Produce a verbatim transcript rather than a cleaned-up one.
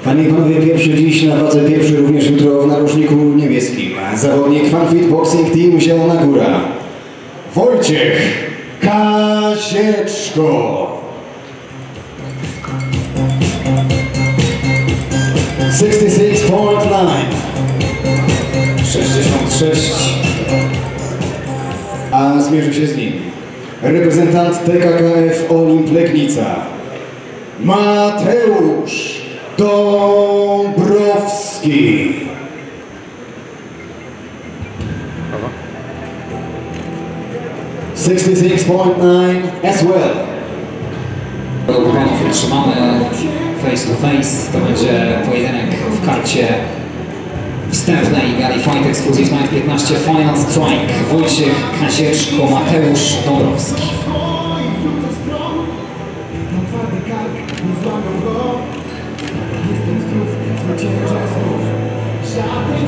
Panie i panowie, pierwszy dziś na wadze, pierwszy również jutro w narożniku niebieskim. Zawodnik Funfit Boxing Team Zielona Góra. Wojciech Kazieczko. sześćdziesiąt sześć przecinek dziewięć. sześćdziesiąt sześć. A zmierzy się z nim reprezentant T K K F Olimp Legnica Mateusz Dąbrowski. sześćdziesiąt sześć przecinek dziewięć as well. Obronów utrzymamy face to face. To będzie pojedynek w karcie wstępnej gali Fight Exclusive Night piętnaście Final Strike. Wojciech Kazieczko, Mateusz Dąbrowski. Jestem zdrów, wrócimy czasów.